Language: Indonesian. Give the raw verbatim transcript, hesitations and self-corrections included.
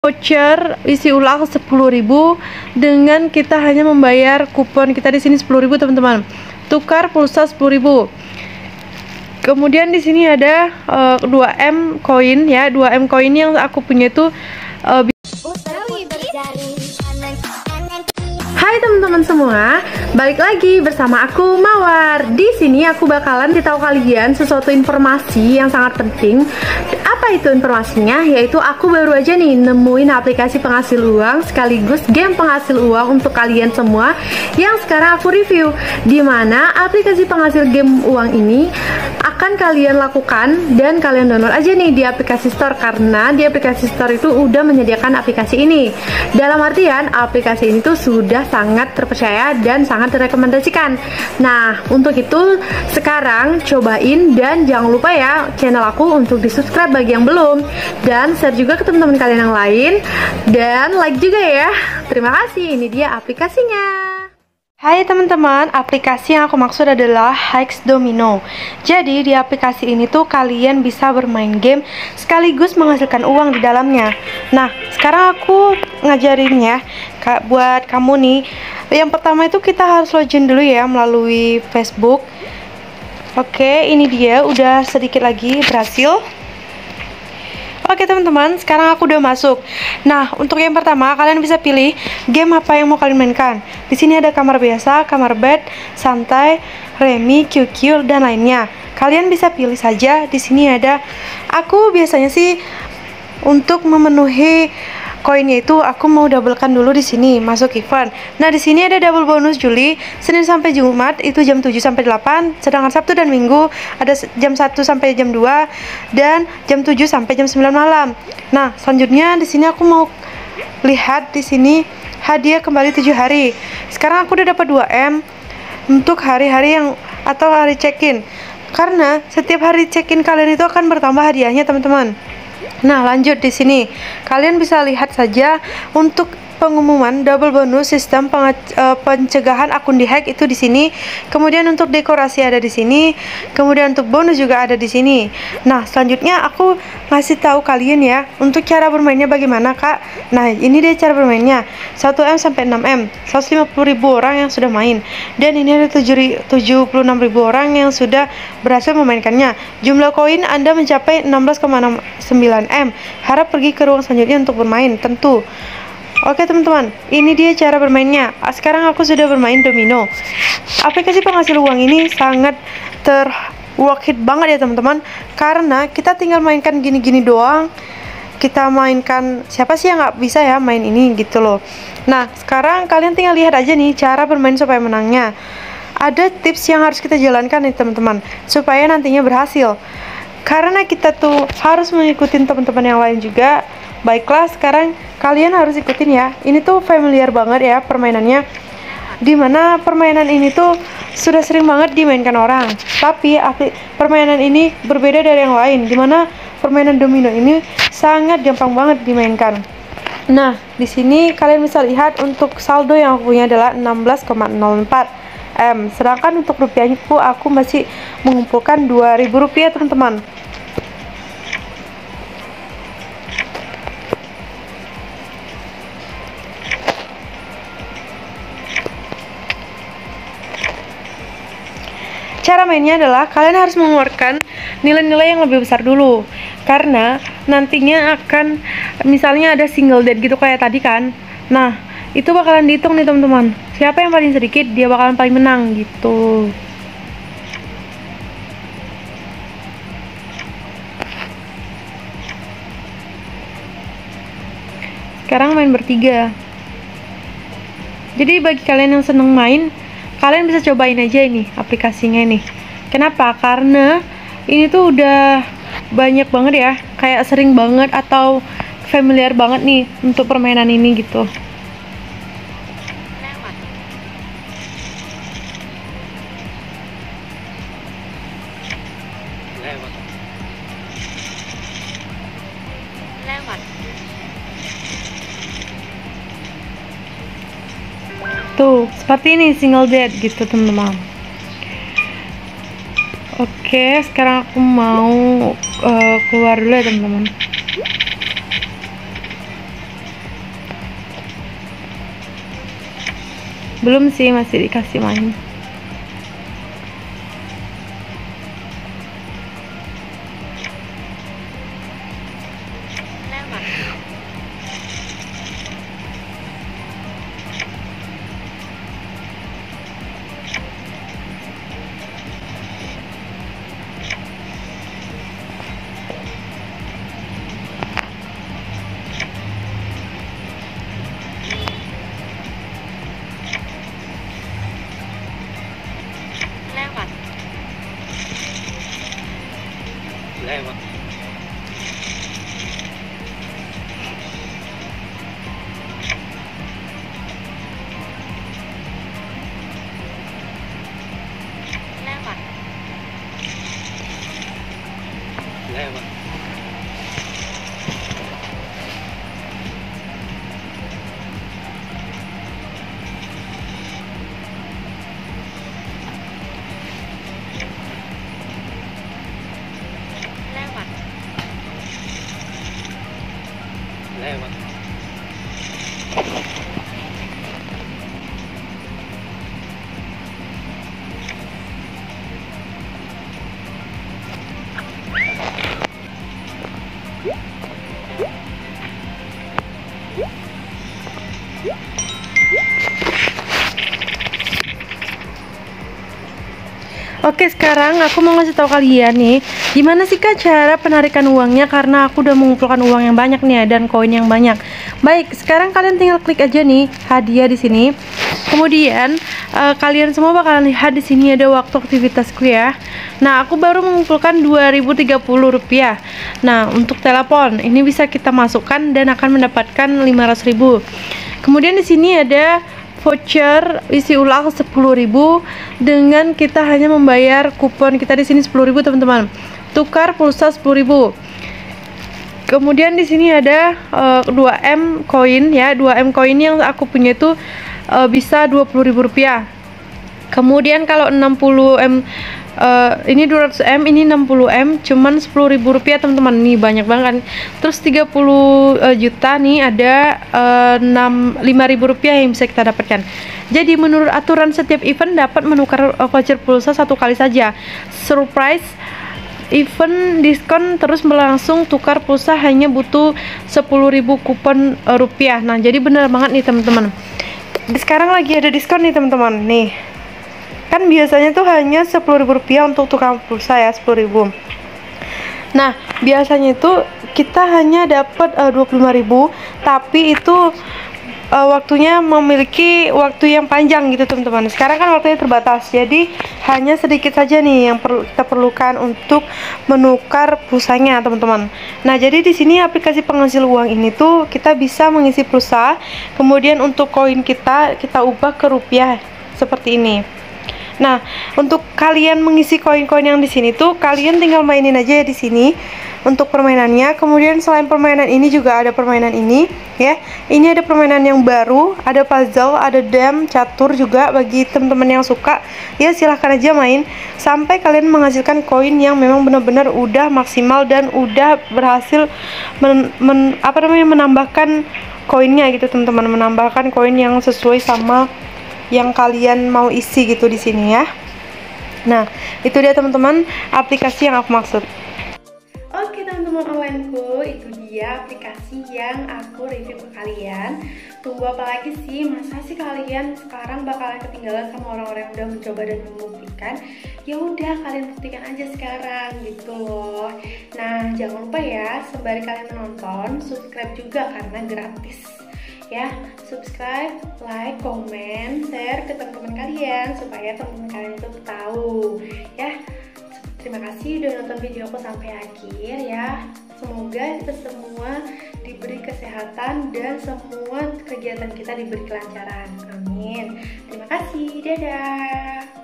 voucher isi ulang sepuluh ribu dengan kita hanya membayar kupon kita di sini sepuluh ribu, teman-teman. Tukar pulsa sepuluh ribu. Kemudian di sini ada uh, dua M koin ya, dua M koin yang aku punya itu uh, Hai teman-teman semua, balik lagi bersama aku Mawar. Di sini aku bakalan kasih tahu kalian sesuatu informasi yang sangat penting. Apa itu informasinya? Yaitu aku baru aja nih nemuin aplikasi penghasil uang sekaligus game penghasil uang untuk kalian semua yang sekarang aku review. Dimana aplikasi penghasil game uang ini akan kalian lakukan dan kalian download aja nih di aplikasi store, karena di aplikasi store itu udah menyediakan aplikasi ini. Dalam artian aplikasi ini tuh sudah sangat terpercaya dan sangat direkomendasikan. Nah, untuk itu sekarang cobain dan jangan lupa ya channel aku untuk di subscribe bagi yang belum, dan share juga ke teman-teman kalian yang lain, dan like juga ya. Terima kasih. Ini dia aplikasinya. Hai teman-teman, aplikasi yang aku maksud adalah Hex Domino. Jadi di aplikasi ini tuh kalian bisa bermain game sekaligus menghasilkan uang di dalamnya. Nah, sekarang aku ngajarin ya Kak, buat kamu nih. Yang pertama itu kita harus login dulu ya melalui Facebook. Oke, ini dia udah sedikit lagi berhasil. Oke teman-teman, sekarang aku udah masuk. Nah, untuk yang pertama kalian bisa pilih game apa yang mau kalian mainkan. Di sini ada kamar biasa, kamar bed, santai, remi, Q Q dan lainnya. Kalian bisa pilih saja. Di sini ada, aku biasanya sih untuk memenuhi koinnya itu aku mau doublekan dulu di sini masuk event. Nah, di sini ada double bonus Juli, Senin sampai Jumat itu jam tujuh sampai delapan, sedangkan Sabtu dan Minggu ada jam satu sampai jam dua dan jam tujuh sampai jam sembilan malam. Nah, selanjutnya di sini aku mau lihat di sini hadiah kembali tujuh hari. Sekarang aku udah dapat dua M untuk hari-hari yang atau hari check-in. Karena setiap hari check-in kalian itu akan bertambah hadiahnya, teman-teman. Nah, lanjut di sini. Kalian bisa lihat saja untuk pengumuman double bonus sistem pencegahan akun dihack itu di sini. Kemudian untuk dekorasi ada di sini. Kemudian untuk bonus juga ada di sini. Nah, selanjutnya aku ngasih tahu kalian ya untuk cara bermainnya bagaimana, Kak. Nah, ini dia cara bermainnya. satu M sampai enam M. seratus lima puluh ribu orang yang sudah main. Dan ini ada tujuh puluh enam ribu orang yang sudah berhasil memainkannya. Jumlah koin Anda mencapai enam belas koma sembilan M. Harap pergi ke ruang selanjutnya untuk bermain, tentu. Oke teman-teman, ini dia cara bermainnya. Sekarang aku sudah bermain domino. Aplikasi penghasil uang ini sangat ter work hit banget ya teman-teman, karena kita tinggal mainkan gini-gini doang. Kita mainkan, siapa sih yang nggak bisa ya main ini gitu loh. Nah, sekarang kalian tinggal lihat aja nih cara bermain supaya menangnya. Ada tips yang harus kita jalankan nih teman-teman, supaya nantinya berhasil. Karena kita tuh harus mengikuti teman-teman yang lain juga. Baiklah, sekarang kalian harus ikutin ya. Ini tuh familiar banget ya permainannya. Dimana permainan ini tuh sudah sering banget dimainkan orang. Tapi permainan ini berbeda dari yang lain. Dimana permainan domino ini sangat gampang banget dimainkan. Nah, di sini kalian bisa lihat untuk saldo yang aku punya adalah enam belas koma nol empat M. Sedangkan untuk rupiahnya aku, aku masih mengumpulkan dua ribu rupiah teman-teman. Cara mainnya adalah kalian harus mengeluarkan nilai-nilai yang lebih besar dulu, karena nantinya akan misalnya ada single dead gitu kayak tadi kan. Nah, itu bakalan dihitung nih teman-teman. Siapa yang paling sedikit dia bakalan paling menang gitu. Sekarang main bertiga. Jadi bagi kalian yang seneng main, kalian bisa cobain aja ini aplikasinya nih. Kenapa? Karena ini tuh udah banyak banget ya, kayak sering banget atau familiar banget nih untuk permainan ini gitu. Lewat. Lewat. Tuh, seperti ini single dead gitu teman-teman. Oke, sekarang aku mau uh, keluar dulu ya teman-teman. Belum sih, masih dikasih main. lewat, lewat, lewat, lewat, lewat, lewat, lewat, Oke, sekarang aku mau ngasih tahu kalian nih, gimana sih Kak cara penarikan uangnya, karena aku udah mengumpulkan uang yang banyak nih ya, dan koin yang banyak. Baik, sekarang kalian tinggal klik aja nih hadiah di sini. Kemudian uh, kalian semua bakalan lihat di sini ada waktu aktivitasku ya. Nah, aku baru mengumpulkan dua ribu tiga puluh rupiah. Nah, untuk telepon ini bisa kita masukkan dan akan mendapatkan lima ratus ribu. Kemudian di sini ada voucher isi ulang sepuluh ribu dengan kita hanya membayar kupon kita di sini sepuluh ribu, teman-teman. Tukar pulsa sepuluh ribu. Kemudian di sini ada uh, dua M koin ya, dua M koin yang aku punya itu uh, bisa dua puluh ribu rupiah. Kemudian kalau enam puluh M uh, ini dua ratus M, ini enam puluh M, cuman sepuluh ribu rupiah, teman-teman. Nih banyak banget kan. Terus tiga puluh juta nih ada uh, lima ribu rupiah yang bisa kita dapatkan. Jadi menurut aturan setiap event dapat menukar uh, voucher pulsa satu kali saja. Surprise event diskon terus berlangsung, tukar pulsa hanya butuh sepuluh ribu kupon uh, rupiah. Nah, jadi bener banget nih teman-teman. Sekarang lagi ada diskon nih teman-teman. Nih. Kan biasanya tuh hanya sepuluh ribu rupiah untuk tukar pulsa ya, sepuluh ribu. Nah, biasanya itu kita hanya dapat uh, dua puluh lima ribu, tapi itu uh, waktunya memiliki waktu yang panjang gitu teman-teman. Sekarang kan waktunya terbatas, jadi hanya sedikit saja nih yang perlu kita perlukan untuk menukar pulsanya teman-teman. Nah, jadi di sini aplikasi penghasil uang ini tuh kita bisa mengisi pulsa, kemudian untuk koin kita kita ubah ke rupiah seperti ini. Nah, untuk kalian mengisi koin-koin yang di sini tuh kalian tinggal mainin aja ya di sini untuk permainannya. Kemudian selain permainan ini juga ada permainan ini ya. Ini ada permainan yang baru, ada puzzle, ada dam, catur juga bagi teman-teman yang suka. Ya silahkan aja main sampai kalian menghasilkan koin yang memang benar-benar udah maksimal dan udah berhasil men, men, apa namanya menambahkan koinnya gitu teman-teman, menambahkan koin yang sesuai sama yang kalian mau isi gitu di sini ya. Nah, itu dia teman-teman aplikasi yang aku maksud. Oke teman-teman onlineku, itu dia aplikasi yang aku review ke kalian. Tunggu apa lagi sih? Masa sih kalian sekarang bakalan ketinggalan sama orang-orang yang udah mencoba dan membuktikan? Ya udah, kalian buktikan aja sekarang gitu loh. Nah, jangan lupa ya, sembari kalian menonton, subscribe juga karena gratis. Ya, subscribe, like, komen, share ke teman-teman kalian supaya teman-teman kalian itu tahu ya. Terima kasih udah nonton video aku sampai akhir ya. Semoga kita semua diberi kesehatan dan semua kegiatan kita diberi kelancaran. Amin. Terima kasih. Dadah.